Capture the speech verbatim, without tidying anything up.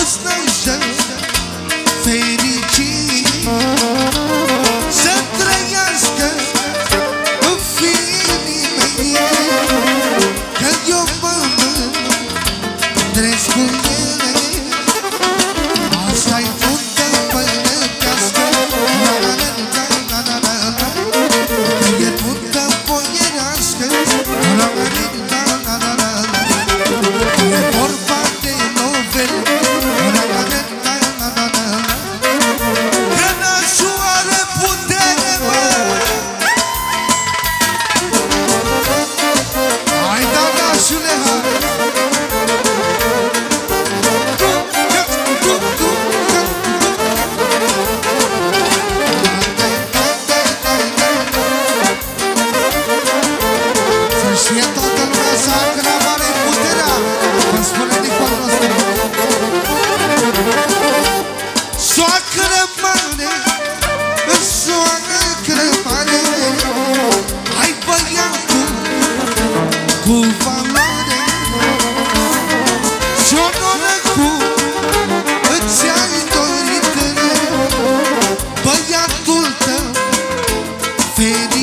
îți năște fericit, să trăiască în firii mei, că eu mă mândresc cu ele. Asta-i fundă pălătească, că e fundă boierească, e vorba de novel, că nașul are putere, mă. Hai da, nașule, hai. Și e toată lumea sa că la mare puterea, cum spune Nicolul nostru. Soacră mare, soacră mare, ai băiatul cu valoare și onoră cum îți-ai dorit, băiatul tău fericit.